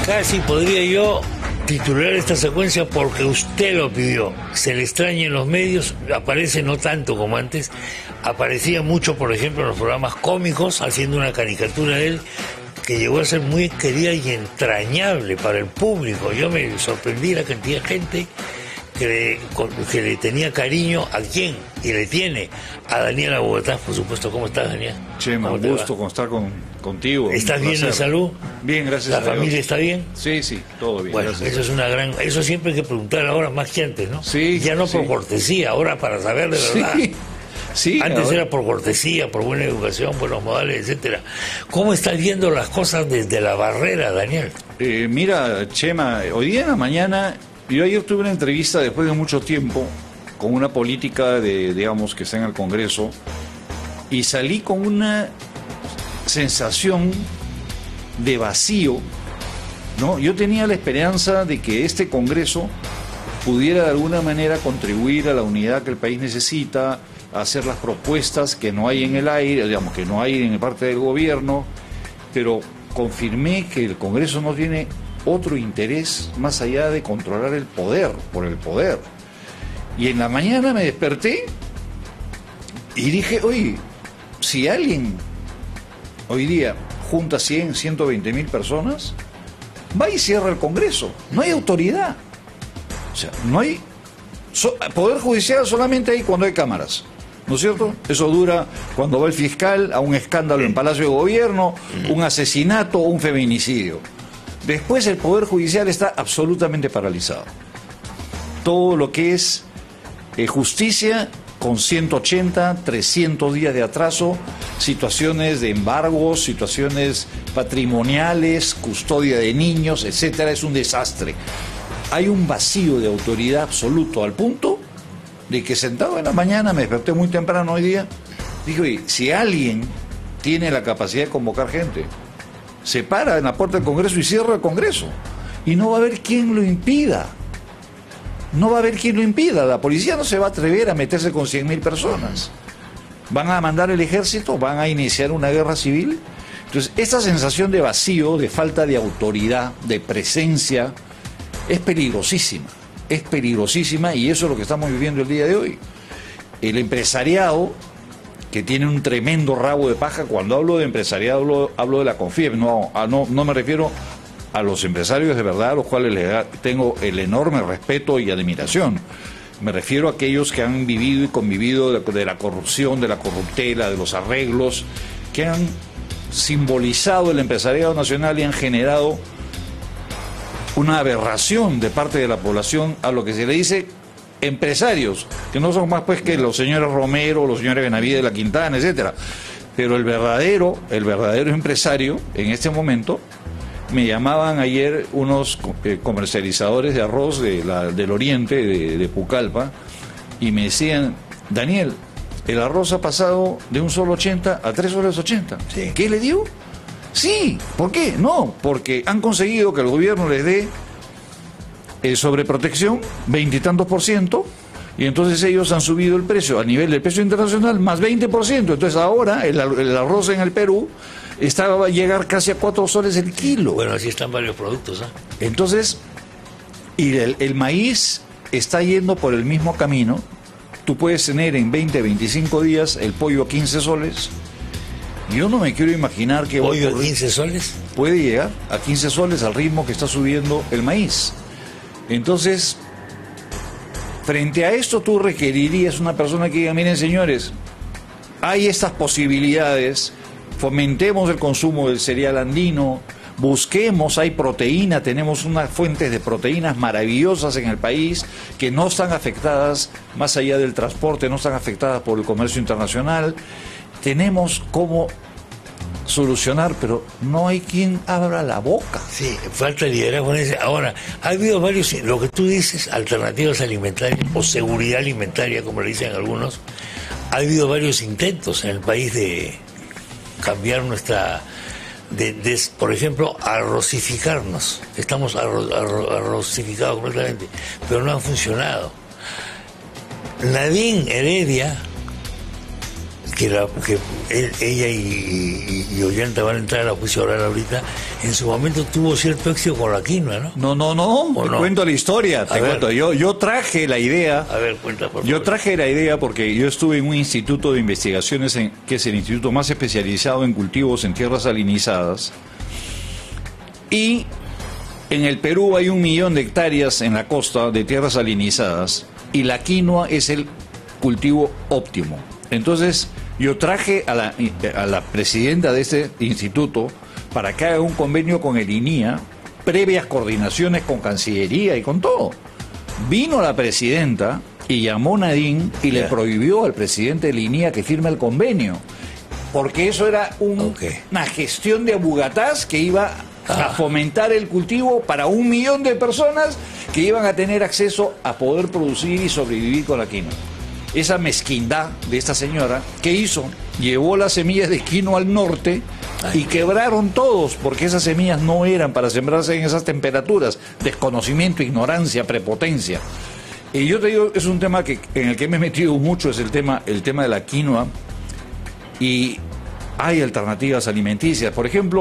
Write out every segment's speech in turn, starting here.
Casi podría yo titular esta secuencia porque usted lo pidió. Se le extraña en los medios, aparece no tanto como antes, aparecía mucho, por ejemplo, en los programas cómicos, haciendo una caricatura de él, que llegó a ser muy querida y entrañable para el público. Yo me sorprendí la cantidad de gente que le tenía cariño. ¿A quién? Y le tiene a Daniel Bogotá, por supuesto. ¿Cómo estás, Daniel? Chema, un gusto estar contigo. ¿Estás bien de salud? Bien, gracias a Dios. ¿La familia está bien? Sí, todo bien. Bueno, eso es una gran... Eso siempre hay que preguntar ahora más que antes, ¿no? Sí. Ya no por cortesía, ahora para saber de verdad. Sí, antes ahora era por cortesía, por buena educación, buenos modales, etcétera. ¿Cómo estás viendo las cosas desde la barrera, Daniel? Mira, Chema, hoy día en la mañana, yo ayer tuve una entrevista después de mucho tiempo con una política digamos, que está en el Congreso, y salí con una sensación de vacío, ¿no? Yo tenía la esperanza de que este Congreso pudiera de alguna manera contribuir a la unidad que el país necesita, a hacer las propuestas que no hay en el aire, digamos, que no hay en parte del gobierno, pero confirmé que el Congreso no tiene otro interés más allá de controlar el poder, por el poder. Y en la mañana me desperté y dije, oye, si alguien hoy día junta 100, 120 mil personas, va y cierra el Congreso. No hay autoridad. O sea, no hay... Poder judicial solamente hay cuando hay cámaras, ¿no es cierto? Eso dura cuando va el fiscal a un escándalo en Palacio de Gobierno, un asesinato o un feminicidio. Después el Poder Judicial está absolutamente paralizado. Todo lo que es justicia con 180, 300 días de atraso, situaciones de embargos, situaciones patrimoniales, custodia de niños, etcétera, es un desastre. Hay un vacío de autoridad absoluto al punto de que sentado en la mañana, me desperté muy temprano hoy día, dije, oye, si alguien tiene la capacidad de convocar gente, se para en la puerta del Congreso y cierra el Congreso. Y no va a haber quien lo impida. No va a haber quien lo impida. La policía no se va a atrever a meterse con 100.000 personas. Van a mandar el ejército, van a iniciar una guerra civil. Entonces, esta sensación de vacío, de falta de autoridad, de presencia, es peligrosísima. Es peligrosísima y eso es lo que estamos viviendo el día de hoy. El empresariado, que tiene un tremendo rabo de paja, cuando hablo de empresariado hablo de la CONFIEP, no me refiero a los empresarios de verdad, a los cuales tengo el enorme respeto y admiración. Me refiero a aquellos que han vivido y convivido de la corrupción, de la corruptela, de los arreglos, que han simbolizado el empresariado nacional y han generado una aberración de parte de la población a lo que se le dice empresarios, que no son más pues que los señores Romero, los señores Benavides de la Quintana, etcétera. Pero el verdadero empresario en este momento, me llamaban ayer unos comercializadores de arroz del oriente, de Pucallpa, y me decían, Daniel, el arroz ha pasado de un sol 80 a 3 soles 80. Sí. ¿Qué le dio? Sí, ¿por qué? No, porque han conseguido que el gobierno les dé sobreprotección, 20 y tantos %, y entonces ellos han subido el precio a nivel del precio internacional más 20%. Entonces ahora el arroz en el Perú va a llegar casi a 4 soles el kilo. Bueno, así están varios productos, ¿eh? Entonces, y el maíz está yendo por el mismo camino. Tú puedes tener en 20, 25 días el pollo a 15 soles. Yo no me quiero imaginar que... ¿Pollo a 15 soles? Puede llegar a 15 soles al ritmo que está subiendo el maíz. Entonces, frente a esto tú requerirías una persona que diga, miren señores, hay estas posibilidades, fomentemos el consumo del cereal andino, busquemos, hay proteína, tenemos unas fuentes de proteínas maravillosas en el país que no están afectadas, más allá del transporte, no están afectadas por el comercio internacional, tenemos cómo solucionar, pero no hay quien abra la boca. Sí, falta liderazgo en ese. Ahora, ha habido varios, lo que tú dices, alternativas alimentarias o seguridad alimentaria, como le dicen algunos, ha habido varios intentos en el país de cambiar nuestra, por ejemplo, arrocificarnos. Estamos arrocificados completamente, pero no han funcionado. Nadine Heredia, ella y Ollanta van a entrar a la juicio oral ahorita, en su momento tuvo cierto éxito con la quinoa, ¿no? No, te cuento la historia, te cuento. Yo traje la idea. A ver, cuenta, por favor. Yo traje la idea porque yo estuve en un instituto de investigaciones que es el instituto más especializado en cultivos en tierras salinizadas. Y en el Perú hay 1 millón de hectáreas en la costa de tierras salinizadas y la quinoa es el cultivo óptimo. Entonces, yo traje a la presidenta de este instituto para que haga un convenio con el INIA, previas coordinaciones con Cancillería y con todo. Vino la presidenta y llamó a Nadine y le prohibió al presidente del INIA que firme el convenio, porque eso era una gestión de abugatás que iba a fomentar el cultivo para 1 millón de personas que iban a tener acceso a poder producir y sobrevivir con la quinoa. Esa mezquindad de esta señora, ¿qué hizo? Llevó las semillas de quinoa al norte y quebraron todos, porque esas semillas no eran para sembrarse en esas temperaturas. Desconocimiento, ignorancia, prepotencia. Y yo te digo, es un tema en el que me he metido mucho, es el tema de la quinoa, y hay alternativas alimenticias. Por ejemplo,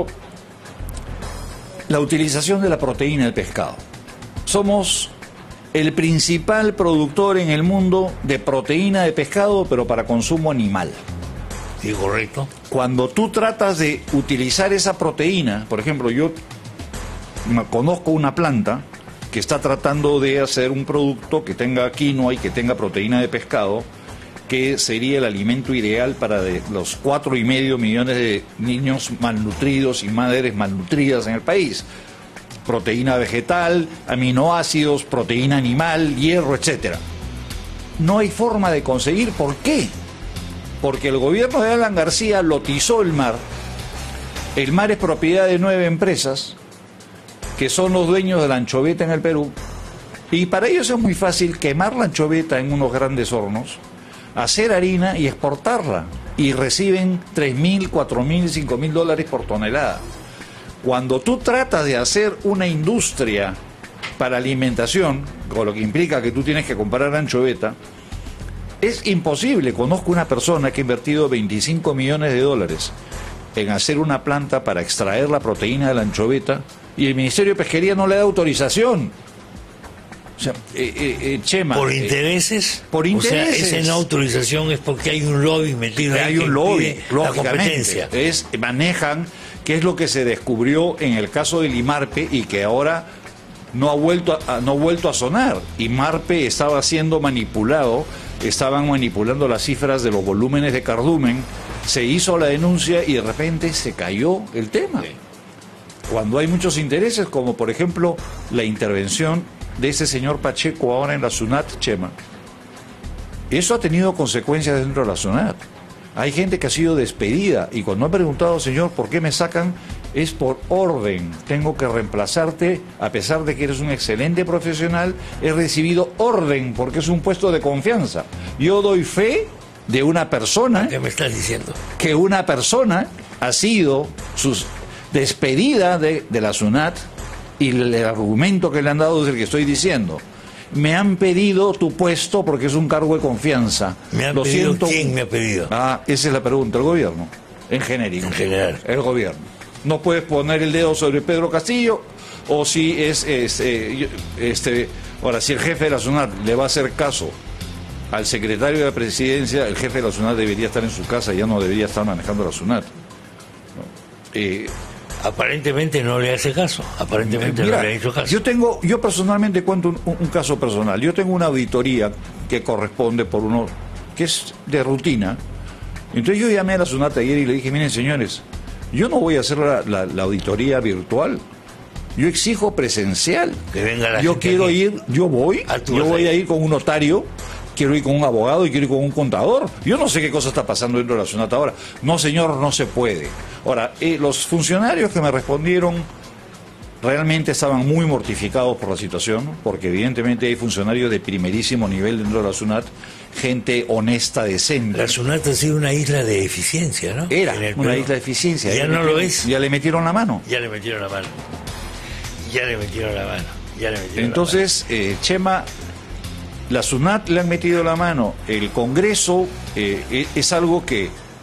la utilización de la proteína del pescado. Somos el principal productor en el mundo de proteína de pescado, pero para consumo animal. Sí, correcto. Cuando tú tratas de utilizar esa proteína, por ejemplo, yo conozco una planta que está tratando de hacer un producto que tenga quinoa y que tenga proteína de pescado, que sería el alimento ideal para los 4,5 millones de niños malnutridos y madres malnutridas en el país. Proteína vegetal, aminoácidos, proteína animal, hierro, etcétera. No hay forma de conseguir. ¿Por qué? Porque el gobierno de Alan García lotizó el mar. El mar es propiedad de 9 empresas que son los dueños de la anchoveta en el Perú, y para ellos es muy fácil quemar la anchoveta en unos grandes hornos, hacer harina y exportarla, y reciben $3,000, $4,000, $5,000 por tonelada. Cuando tú tratas de hacer una industria para alimentación, con lo que implica que tú tienes que comprar anchoveta, es imposible. Conozco una persona que ha invertido $25 millones en hacer una planta para extraer la proteína de la anchoveta, y el Ministerio de Pesquería no le da autorización. O sea, Chema, ¿por intereses? Por intereses. O sea, esa no autorización es porque hay un lobby metido ahí. Hay un lobby, la competencia. Manejan, que es lo que se descubrió en el caso del IMARPE y que ahora no ha vuelto a sonar. IMARPE estaba siendo manipulado, estaban manipulando las cifras de los volúmenes de cardumen, se hizo la denuncia y de repente se cayó el tema. Sí. Cuando hay muchos intereses, como por ejemplo la intervención de ese señor Pacheco ahora en la SUNAT, Chema, eso ha tenido consecuencias dentro de la SUNAT. Hay gente que ha sido despedida y cuando ha preguntado, señor, ¿por qué me sacan? Es por orden. Tengo que reemplazarte, a pesar de que eres un excelente profesional, he recibido orden porque es un puesto de confianza. Yo doy fe de una persona... ¿Qué me estás diciendo? Que una persona ha sido despedida de la SUNAT, y el argumento que le han dado es el que estoy diciendo. Me han pedido tu puesto porque es un cargo de confianza. ¿Quién me ha pedido? Esa es la pregunta. El gobierno, en genérico. En general. El gobierno. No puedes poner el dedo sobre Pedro Castillo, o si ahora, si el jefe de la SUNAT le va a hacer caso al secretario de la presidencia, el jefe de la SUNAT debería estar en su casa, ya no debería estar manejando la SUNAT. Aparentemente no le hace caso. Aparentemente no le ha hecho caso. Yo personalmente cuento un caso personal. Yo tengo una auditoría que corresponde por uno que es de rutina. Entonces yo llamé a la SUNAT ayer y le dije, miren señores, yo no voy a hacer la auditoría virtual. Yo exijo presencial. Que venga la yo gente quiero aquí. ir, yo voy a ir con un notario, quiero ir con un abogado y quiero ir con un contador. Yo no sé qué cosa está pasando dentro de la SUNAT ahora. No, señor, no se puede. Ahora, los funcionarios que me respondieron realmente estaban muy mortificados por la situación, porque evidentemente hay funcionarios de primerísimo nivel dentro de la SUNAT, gente honesta, decente. La SUNAT ha sido una isla de eficiencia, ¿no? Era una isla de eficiencia. Ya no lo es. Ya le metieron la mano. Entonces, Chema, la SUNAT le han metido la mano. El Congreso es algo que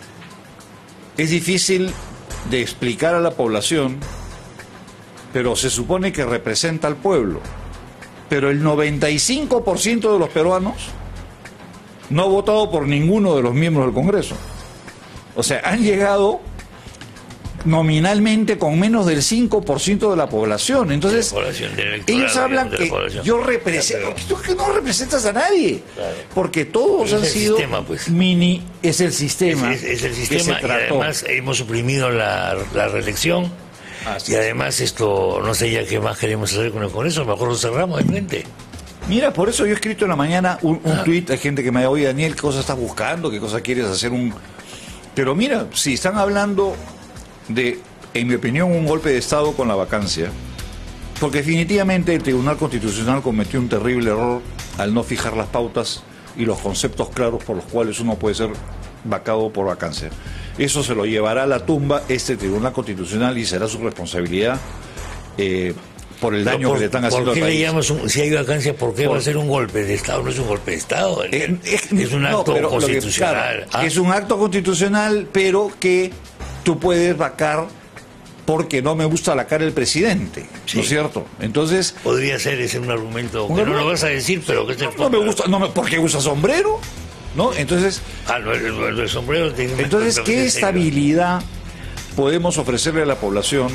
es difícil de explicar a la población, pero se supone que representa al pueblo. Pero el 95% de los peruanos no ha votado por ninguno de los miembros del Congreso. O sea, han llegado nominalmente con menos del 5% de la población. Entonces, ellos hablan que yo represento, tú que no representas a nadie, claro, porque todos han sido sistema, pues. Es el sistema. Es el sistema y además hemos suprimido la reelección. Y además esto, no sé ya qué más queremos hacer con el Congreso, mejor lo cerramos de frente. Mira, por eso yo he escrito en la mañana un tuit, hay gente que me dice, oye Daniel, ¿qué cosa estás buscando? ¿Qué cosa quieres hacer? Pero mira, si están hablando de, en mi opinión, un golpe de Estado con la vacancia, porque definitivamente el Tribunal Constitucional cometió un terrible error al no fijar las pautas y los conceptos claros por los cuales uno puede ser vacado por vacancia. Eso se lo llevará a la tumba este Tribunal Constitucional y será su responsabilidad por el daño que le están haciendo al país. ¿Por qué le llamamos, si hay vacancia, por qué va a ser un golpe de Estado? No es un golpe de Estado, es un acto constitucional. Claro, es un acto constitucional, pero que tú puedes vacar porque no me gusta la cara del presidente, sí, ¿no es cierto? Entonces podría ser ese un argumento que no lo vas a decir, pero que no me gusta, porque usa sombrero, ¿no? Entonces, el sombrero tiene. Entonces, ¿qué estabilidad podemos ofrecerle a la población?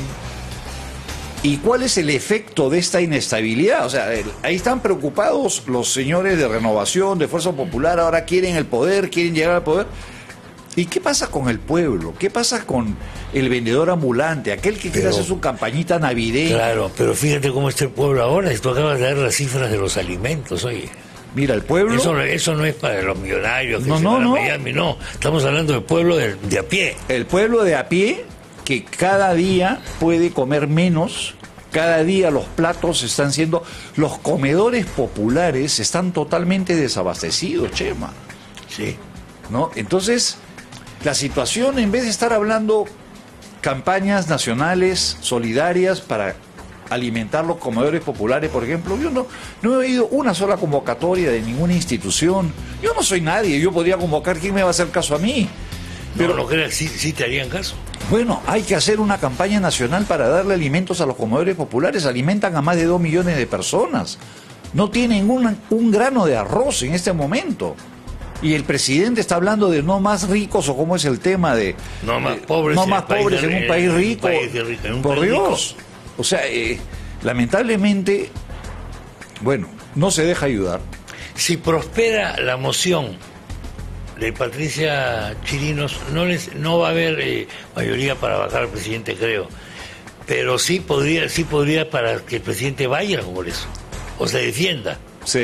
¿Y cuál es el efecto de esta inestabilidad? O sea, ahí están preocupados los señores de Renovación, de Fuerza Popular, ahora quieren el poder, quieren llegar al poder. ¿Y qué pasa con el pueblo? ¿Qué pasa con el vendedor ambulante, aquel que quiere hacer su campañita navideña? Claro, pero fíjate cómo está el pueblo ahora. Tú acabas de dar las cifras de los alimentos, oye. Mira, el pueblo... Eso no es para los millonarios que se van a Miami, no. Estamos hablando del pueblo de a pie. El pueblo de a pie, que cada día puede comer menos, cada día los platos están siendo... Los comedores populares están totalmente desabastecidos, Chema. Sí. ¿No? Entonces, la situación, en vez de estar hablando campañas nacionales solidarias para alimentar los comedores populares, por ejemplo, yo no he oído una sola convocatoria de ninguna institución. Yo no soy nadie, yo podría convocar, ¿quién me va a hacer caso a mí? Pero no creas, sí te harían caso. Bueno, hay que hacer una campaña nacional para darle alimentos a los comedores populares. Alimentan a más de 2 millones de personas. No tienen un grano de arroz en este momento. Y el presidente está hablando de no más ricos, o cómo es el tema de... No más pobres, en un país rico. Por Dios. O sea, lamentablemente, bueno, no se deja ayudar. Si prospera la moción de Patricia Chirinos, no va a haber mayoría para bajar al presidente, creo. Pero sí podría para que el presidente vaya al Congreso o se defienda.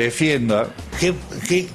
¿Qué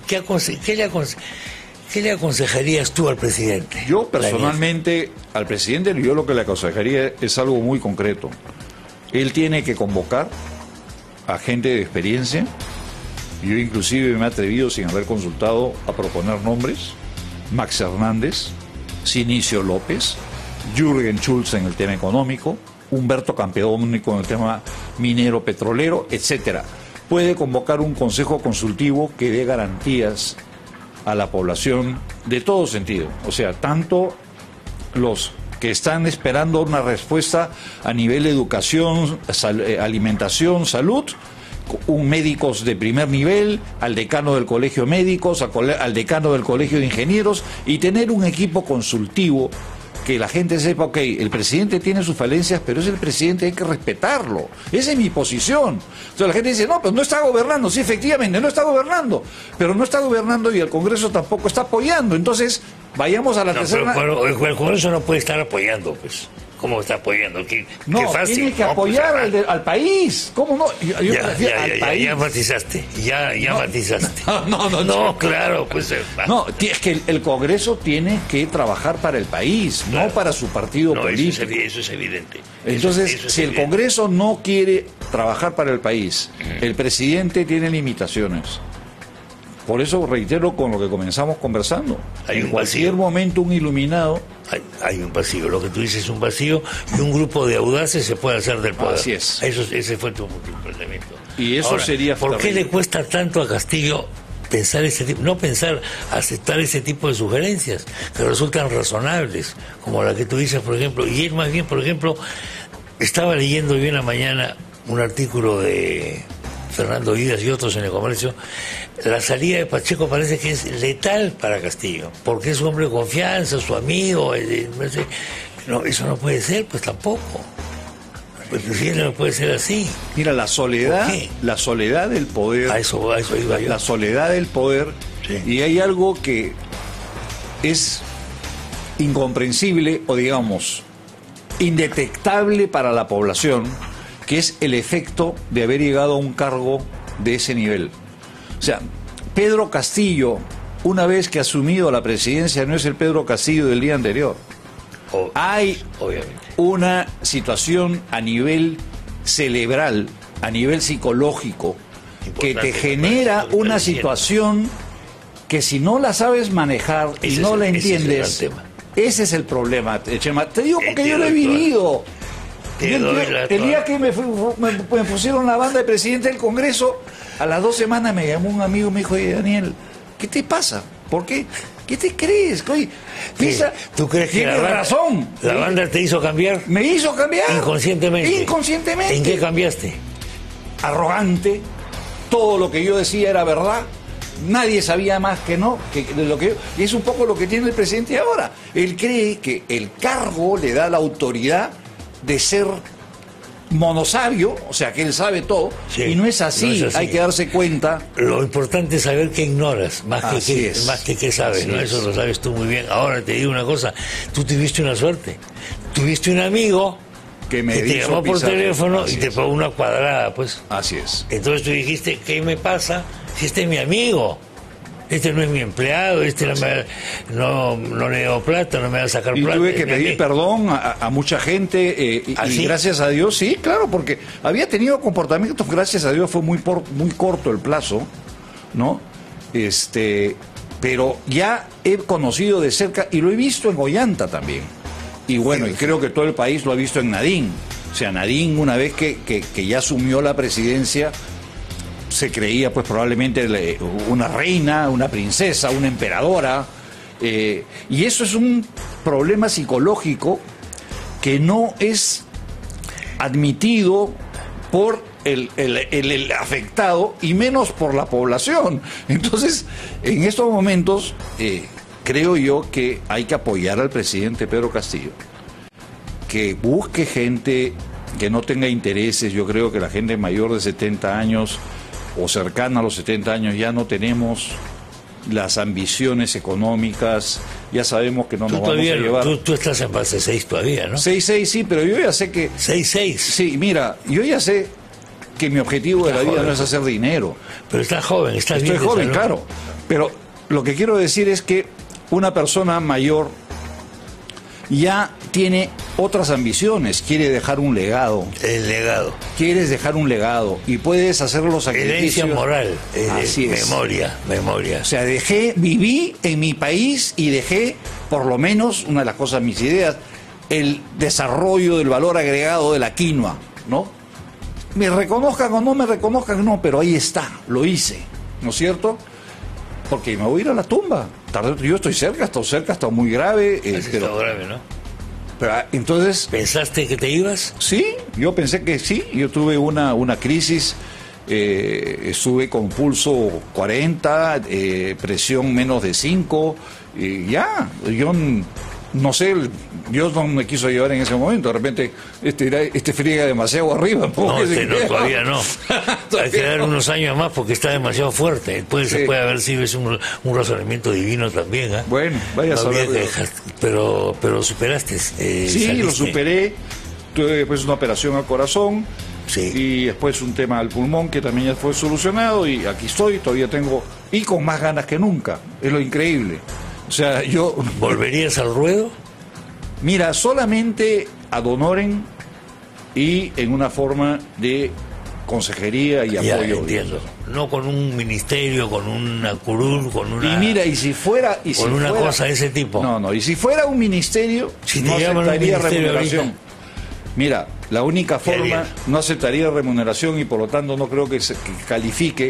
le aconsejarías tú al presidente? Yo personalmente, al presidente, yo lo que le aconsejaría es algo muy concreto. Él tiene que convocar a gente de experiencia. Yo inclusive me he atrevido, sin haber consultado, a proponer nombres. Max Hernández, Sinicio López, Jürgen Schulz en el tema económico, Humberto Campeoni con el tema minero petrolero, etcétera. Puede convocar un consejo consultivo que dé garantías a la población de todo sentido. O sea, tanto los que están esperando una respuesta a nivel de educación, alimentación, salud, médicos de primer nivel, al decano del colegio de médicos, al decano del colegio de ingenieros, y tener un equipo consultivo que la gente sepa, ok, el presidente tiene sus falencias, pero es el presidente, hay que respetarlo. Esa es mi posición. Entonces la gente dice, no, pues no está gobernando. Sí, efectivamente, no está gobernando. Pero no está gobernando y el Congreso tampoco está apoyando. Entonces, vayamos a la tercera... Pero el Congreso no puede estar apoyando, pues. ¿Cómo está apoyando? ¿Qué fácil? Tiene que apoyar al país. ¿Cómo no? Ya matizaste. Matizaste. No, claro, pues. No, es que el Congreso tiene que trabajar para el país, claro, no para su partido político. Eso es evidente. Entonces, si el Congreso no quiere trabajar para el país, el presidente tiene limitaciones. Por eso reitero con lo que comenzamos conversando. En cualquier momento un iluminado... Hay un vacío, lo que tú dices es un vacío, y un grupo de audaces se puede hacer del poder. Así es. Ese fue tu planteamiento. Y eso ahora, sería... ¿Por qué le cuesta tanto a Castillo aceptar ese tipo de sugerencias que resultan razonables, como la que tú dices, por ejemplo. Y él más bien, por ejemplo, estaba leyendo hoy en la mañana un artículo de Fernando Vidas y otros en El Comercio. La salida de Pacheco parece que es letal para Castillo, porque es un hombre de confianza, su amigo. No, eso no puede ser, pues tampoco. El presidente no puede ser así. Mira, la soledad del poder. A eso iba yo. La soledad del poder. Sí. Y hay algo que es incomprensible o, digamos, indetectable para la población, que es el efecto de haber llegado a un cargo de ese nivel. O sea, Pedro Castillo, una vez que ha asumido la presidencia, no es el Pedro Castillo del día anterior. Hay una situación a nivel cerebral, a nivel psicológico, que te genera una situación que si no la sabes manejar y no la entiendes, ese es el problema, Chema. Te digo porque yo lo he vivido. El día que me pusieron la banda de presidente del Congreso, a las 2 semanas me llamó un amigo y me dijo: oye, Daniel, ¿qué te pasa? ¿Por qué? ¿Qué te crees? Oye, ¿tú crees que razón? ¿La banda te hizo cambiar? Me hizo cambiar. Inconscientemente. ¿En qué cambiaste? Arrogante. Todo lo que yo decía era verdad. Nadie sabía más que no, y es un poco lo que tiene el presidente ahora. Él cree que el cargo le da la autoridad de ser monosabio, o sea, que él sabe todo, sí, y no es así, hay que darse cuenta. Lo importante es saber qué ignoras, más que qué sabes, ¿no? Eso lo sabes tú muy bien. Ahora te digo una cosa, tú tuviste una suerte, tuviste un amigo que te llamó por teléfono y te pagó una cuadrada, pues. Así es. Entonces tú dijiste: ¿qué me pasa si este es mi amigo? Este no es mi empleado, no le doy plata, no me va a sacar plata. Y tuve que pedir perdón a mucha gente, y gracias a Dios, sí, claro, porque había tenido comportamientos, gracias a Dios fue muy corto el plazo, ¿no? Pero ya he conocido de cerca, y lo he visto en Ollanta también. Y bueno, y creo que todo el país lo ha visto en Nadine. O sea, Nadine, una vez que ya asumió la presidencia, se creía pues probablemente una reina, una princesa, una emperadora, y eso es un problema psicológico que no es admitido por el afectado y menos por la población. Entonces, en estos momentos, creo yo que hay que apoyar al presidente Pedro Castillo, que busque gente que no tenga intereses. Yo creo que la gente mayor de 70 años o cercana a los 70 años ya no tenemos las ambiciones económicas, ya sabemos que no nos vamos a llevar. Tú estás en fase 6 todavía, ¿no? 6-6, sí, pero yo ya sé que... 6-6. Sí, mira, yo ya sé que mi objetivo de la vida no es hacer dinero. Pero estás joven, Estoy joven, claro. Pero lo que quiero decir es que una persona mayor ya tiene otras ambiciones, quiere dejar un legado. El legado. Quieres dejar un legado y puedes hacer los sacrificios. Herencia moral. Así es. Memoria. O sea, viví en mi país y dejé, por lo menos, una de las cosas, mis ideas, el desarrollo del valor agregado de la quinoa, ¿no? Me reconozcan o no me reconozcan, no, pero ahí está, lo hice, ¿no es cierto? Porque me voy a ir a la tumba. Yo estoy cerca, está muy grave. Pero grave, ¿no? Pero, entonces... ¿Pensaste que te ibas? Sí, yo pensé que sí. Yo tuve una crisis, estuve con pulso 40, presión menos de 5, ya, yo no sé, Dios no me quiso llevar en ese momento. De repente, este friega demasiado arriba. No, todavía no. Hay que dar unos años más porque está demasiado fuerte. Se puede haber sido un razonamiento divino también. Bueno, vaya a saber. Pero superaste. Sí, saliste. Lo superé. Tuve después una operación al corazón. Sí. Y después un tema al pulmón que también ya fue solucionado. Y aquí estoy, todavía tengo. Y con más ganas que nunca. Es lo increíble. O sea, yo... ¿Volverías al ruedo? Mira, solamente ad honorem y en una forma de consejería y apoyo. Entiendo. No con un ministerio, con una curul, con una... Y mira, con una cosa de ese tipo. No, y si fuera un ministerio, no aceptaría remuneración. Ahorita. Mira, la única forma, no aceptaría remuneración y por lo tanto no creo que califique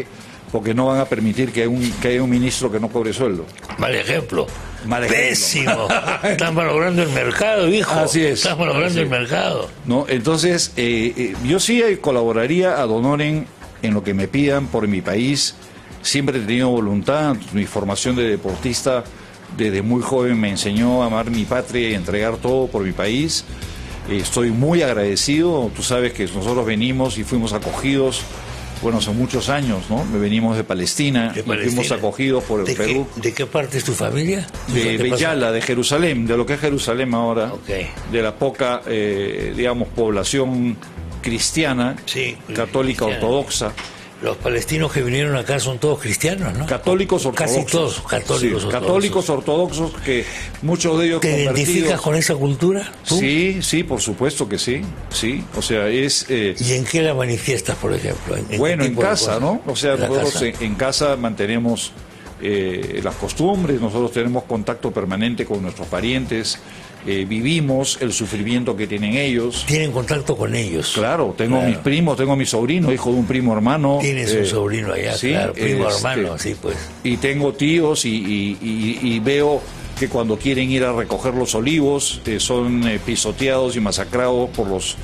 porque no van a permitir que haya un ministro que no cobre sueldo. Mal ejemplo. Mal ejemplo. Pésimo. Están malogrando el mercado, hijo. Así es. Están malogrando el mercado. ¿No? Entonces, yo sí colaboraría ad honorem en lo que me pidan por mi país. Siempre he tenido voluntad. Mi formación de deportista desde muy joven me enseñó a amar mi patria y entregar todo por mi país. Estoy muy agradecido. Tú sabes que nosotros venimos y fuimos acogidos. Bueno, hace muchos años, ¿no? Venimos de Palestina, y fuimos acogidos por el Perú. ¿De qué parte es tu familia? De Beyala, de Jerusalén, de lo que es Jerusalén ahora, Okay. De la poca, digamos, población cristiana, Sí, católica, cristiana. ortodoxa. Los palestinos que vinieron acá son todos cristianos, ¿no? Católicos ortodoxos. Casi todos católicos Sí, ortodoxos. católicos ortodoxos, que muchos de ellos ¿Te identificas con esa cultura? ¿Tú? Sí, sí, por supuesto que sí, sí. O sea, es... ¿Y en qué la manifiestas, por ejemplo? Bueno, qué en tipo de casa, cosas? ¿no? O sea, En la nosotros casa. en casa mantenemos las costumbres, nosotros tenemos contacto permanente con nuestros parientes, vivimos el sufrimiento que tienen ellos. Tienen contacto con ellos. Claro, tengo mis primos, tengo mi sobrino, hijo de un primo hermano. Tienes un sobrino allá, sí, claro, primo hermano, sí, pues. Y tengo tíos y veo que cuando quieren ir a recoger los olivos son pisoteados y masacrados por los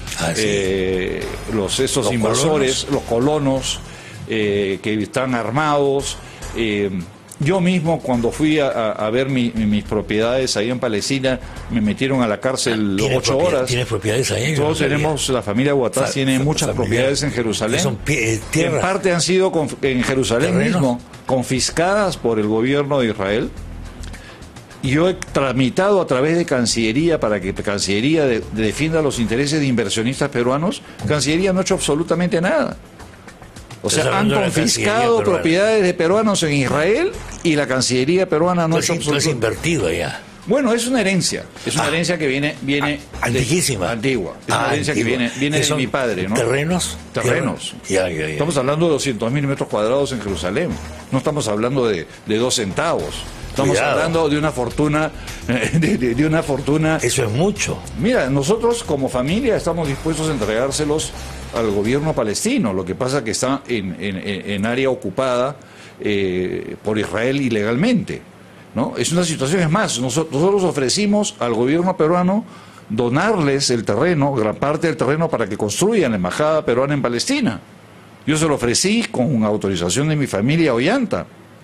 Los invasores, los colonos que están armados. Yo mismo, cuando fui a ver mis propiedades ahí en Palestina, me metieron a la cárcel 8 horas. ¿Tienes propiedades ahí? Todos tenemos, la familia Guatás tiene muchas familia. propiedades en Jerusalén. Son En tierras. parte han sido en Jerusalén ¿Terrenos? mismo confiscadas por el gobierno de Israel. Y yo he tramitado a través de Cancillería para que Cancillería defienda los intereses de inversionistas peruanos. Cancillería no ha hecho absolutamente nada. O sea, han confiscado propiedades de peruanos en Israel y la Cancillería peruana no ha hecho Tú has absolutamente. invertido allá. Bueno, es una herencia. Es una herencia que viene antiquísima. Antigua. Es una herencia que viene de mi padre, ¿no? ¿Terrenos? Terrenos. Ya. Estamos hablando de 200.000 metros cuadrados en Jerusalén. No estamos hablando de 2 centavos. Estamos hablando de una fortuna, de una fortuna. Eso es mucho. Mira, nosotros como familia estamos dispuestos a entregárselos al gobierno palestino. Lo que pasa que está en área ocupada por Israel ilegalmente, ¿no? Es una situación, es más, nosotros ofrecimos al gobierno peruano donarles el terreno, gran parte del terreno, para que construyan la embajada peruana en Palestina. Yo se lo ofrecí con autorización de mi familia Ollanta.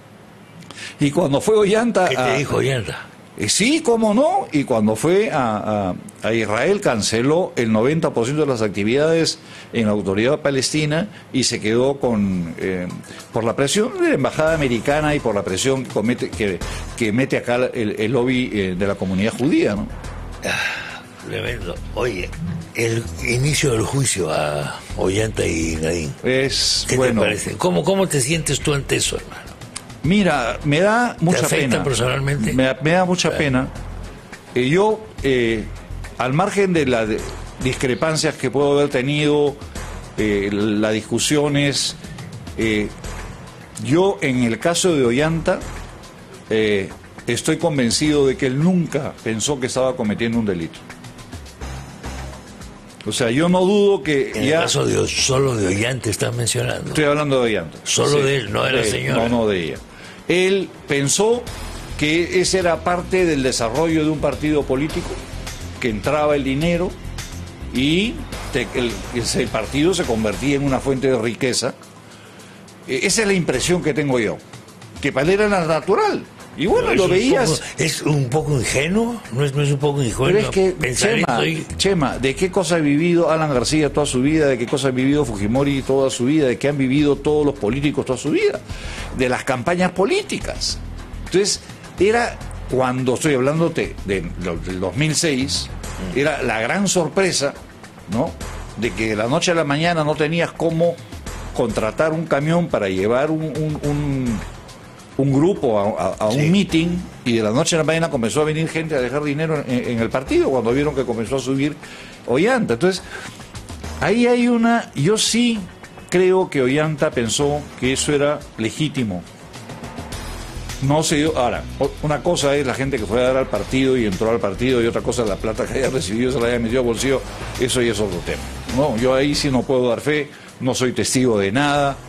Y cuando fue Ollanta... ¿Qué te dijo Ollanta? Sí, cómo no, y cuando fue a Israel canceló el 90% de las actividades en la autoridad palestina y se quedó por la presión de la embajada americana y por la presión que mete acá el lobby de la comunidad judía, ¿no? Tremendo. Oye, el inicio del juicio a Ollanta y Nadine. ¿Qué te parece? ¿Cómo te sientes tú ante eso, hermano? Mira, me da mucha ¿Te afecta pena. personalmente? Me da mucha pena. Yo, al margen de las discrepancias que puedo haber tenido, las discusiones, yo en el caso de Ollanta estoy convencido de que él nunca pensó que estaba cometiendo un delito. O sea, yo no dudo que en el caso solo de Ollanta estás mencionando. Estoy hablando de Ollanta. Solo de él, no de la señora. No de ella. Él pensó que ese era parte del desarrollo de un partido político, que entraba el dinero y ese partido se convertía en una fuente de riqueza. Esa es la impresión que tengo yo, que para él era natural. Y bueno, lo veías... ¿Es un poco ingenuo? ¿No es un poco ingenuo? Pero es que, Chema, ¿de qué cosa ha vivido Alan García toda su vida? ¿De qué cosa ha vivido Fujimori toda su vida? ¿De qué han vivido todos los políticos toda su vida? De las campañas políticas. Entonces, era cuando estoy hablando del 2006, era la gran sorpresa, ¿no? De que de la noche a la mañana no tenías cómo contratar un camión para llevar un grupo a un meeting, y de la noche a la mañana comenzó a venir gente a dejar dinero en el partido cuando vieron que comenzó a subir Ollanta. Entonces, ahí hay yo sí creo que Ollanta pensó que eso era legítimo. No se dio. Ahora, una cosa es la gente que fue a dar al partido y entró al partido, y otra cosa es la plata que haya recibido, se la haya metido al bolsillo. Eso ya es otro tema. No, yo ahí sí no puedo dar fe, no soy testigo de nada.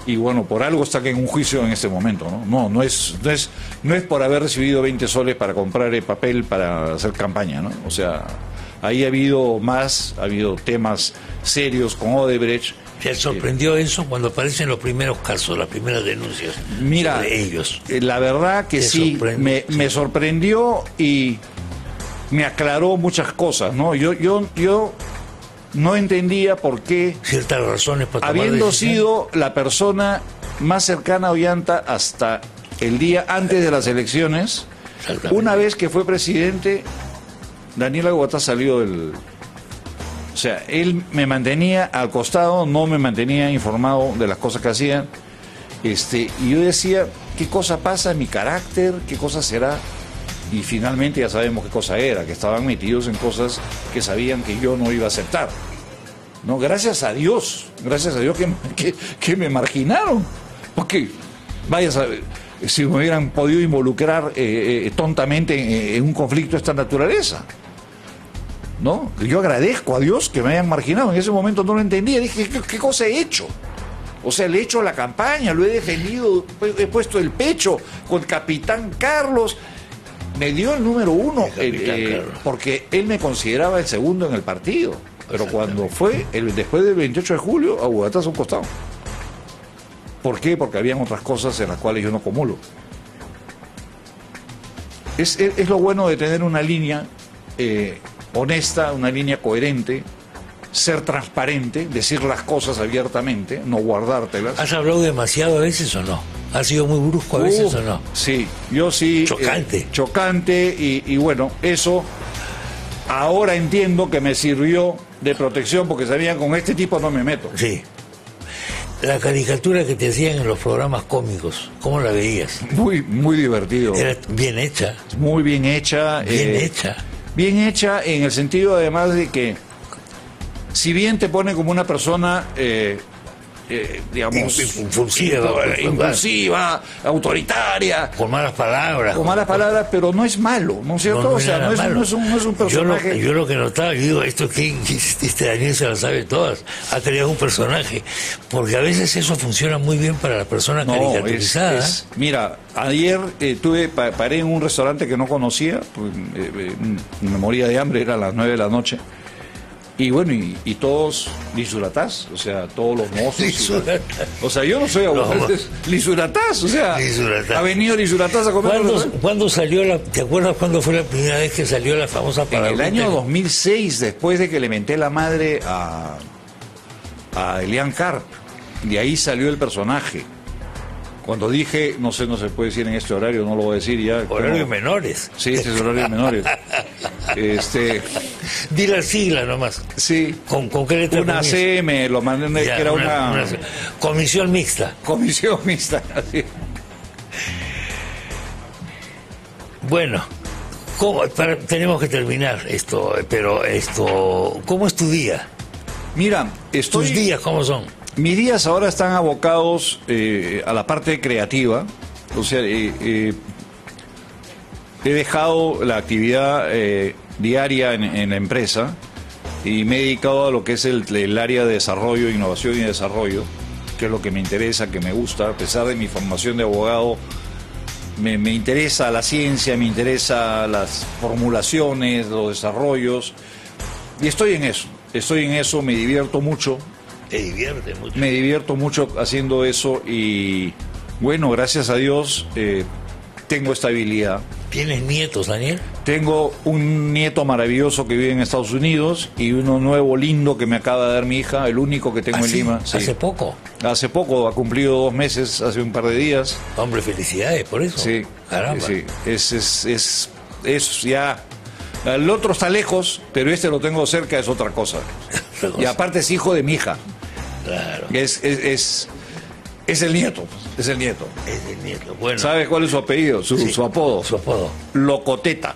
Y bueno, por algo está que en un juicio en este momento, ¿no? No es por haber recibido 20 soles para comprar el papel para hacer campaña, ¿no? O sea, ahí ha habido temas serios con Odebrecht. ¿Te sorprendió eso cuando aparecen los primeros casos, las primeras denuncias de ellos? La verdad que sí, me sorprendió y me aclaró muchas cosas, ¿no? Yo no entendía por qué, ciertas razones para tomar habiendo decisiones. sido la persona más cercana a Ollanta hasta el día antes de las elecciones, una vez que fue presidente, Daniel Aguatá salió del... O sea, él me mantenía al costado, no me mantenía informado de las cosas que hacían, y yo decía, ¿qué cosa pasa en mi carácter? ¿Qué cosa será? Y finalmente ya sabemos qué cosa era, que estaban metidos en cosas que sabían que yo no iba a aceptar. No, gracias a Dios que me marginaron. Porque, vaya a saber, si me hubieran podido involucrar tontamente en un conflicto de esta naturaleza. ¿No? Yo agradezco a Dios que me hayan marginado. En ese momento no lo entendía. Dije, ¿qué cosa he hecho? O sea, le he hecho la campaña, lo he defendido, he puesto el pecho con el capitán Carlos. Me dio el número 1 porque él me consideraba el segundo en el partido. Pero cuando fue después del 28 de julio, a Bogotá a un costado. ¿Por qué? Porque habían otras cosas en las cuales yo no comulgo. Es lo bueno de tener una línea honesta, una línea coherente, ser transparente, decir las cosas abiertamente, no guardártelas. ¿Has hablado demasiado a veces o no? ¿Has sido muy brusco a veces o no? Sí, yo sí. Chocante y bueno, eso ahora entiendo que me sirvió de protección porque sabían con este tipo no me meto. Sí. La caricatura que te hacían en los programas cómicos, ¿cómo la veías? Muy divertido. Era bien hecha. Muy bien hecha. Bien hecha. Bien hecha en el sentido además de que si bien te pone como una persona digamos impulsiva, autoritaria, con malas palabras, pero no es malo, ¿no es cierto? No, o sea, no es un personaje. Yo lo que notaba, yo digo, esto que Daniel se lo sabe todas, ha creado un personaje, porque a veces eso funciona muy bien para la persona caricaturizada. Mira, ayer paré en un restaurante que no conocía, me moría de hambre, era a las 9 de la noche. Y bueno, y todos lisuratás, o sea, todos los mozos. O sea, yo no soy abogado, lisuratás, o sea, ha venido lisuratás a comer. ¿Cuándo salió te acuerdas cuándo fue la primera vez que salió la famosa palabra? En el año 2006, después de que le menté la madre a Elian Karp, de ahí salió el personaje. Cuando dije, no se puede decir en este horario, no lo voy a decir ya. Horarios menores. Sí, este es horario menores. Di la sigla nomás. Sí. ¿Con qué letra? Una CM, lo mandé, que era una comisión mixta. Comisión mixta, así. Bueno, tenemos que terminar esto, pero ¿cómo es tu día? Mira, ¿Tus días cómo son? Mis días ahora están abocados a la parte creativa, o sea, he dejado la actividad diaria en la empresa y me he dedicado a lo que es el área de desarrollo, innovación y desarrollo, que es lo que me interesa, que me gusta, a pesar de mi formación de abogado, me interesa la ciencia, me interesa las formulaciones, los desarrollos, y estoy en eso, me divierto mucho. Te divierte mucho. Me divierto mucho haciendo eso y bueno, gracias a Dios tengo estabilidad. ¿Tienes nietos, Daniel? Tengo un nieto maravilloso que vive en Estados Unidos y uno nuevo lindo que me acaba de dar mi hija, el único que tengo en Lima. Sí. ¿Hace poco? Hace poco, ha cumplido 2 meses, hace un par de días. Hombre, felicidades por eso. Sí. Caramba. Sí. Es ya... El otro está lejos, pero este lo tengo cerca, es otra cosa. Y aparte es hijo de mi hija. Claro. Es el nieto. Es el nieto. Bueno. ¿Sabes cuál es su apellido? Su apodo. Su apodo. Locoteta.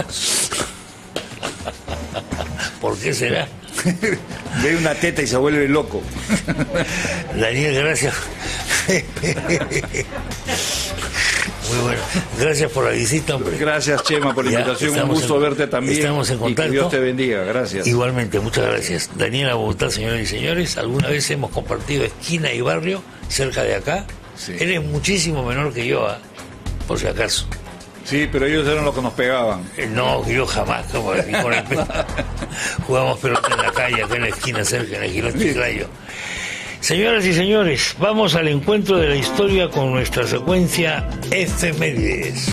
¿Por qué será? Ve una teta y se vuelve loco. Daniel, gracias. Muy bueno. Gracias por la visita, hombre. Gracias, Chema, por la invitación. Un gusto verte también. Estamos en contacto. Y que Dios te bendiga. Gracias. Igualmente, muchas gracias. Daniel Aguatá, señoras y señores. Alguna vez hemos compartido esquina y barrio cerca de acá. Sí. Él es muchísimo menor que yo, por si acaso. Sí, pero ellos eran los que nos pegaban. No, yo jamás, como con el jugamos pelota en la calle, acá en la esquina cerca, en el Girón Chiclayo. Señoras y señores, vamos al encuentro de la historia con nuestra secuencia efemérides.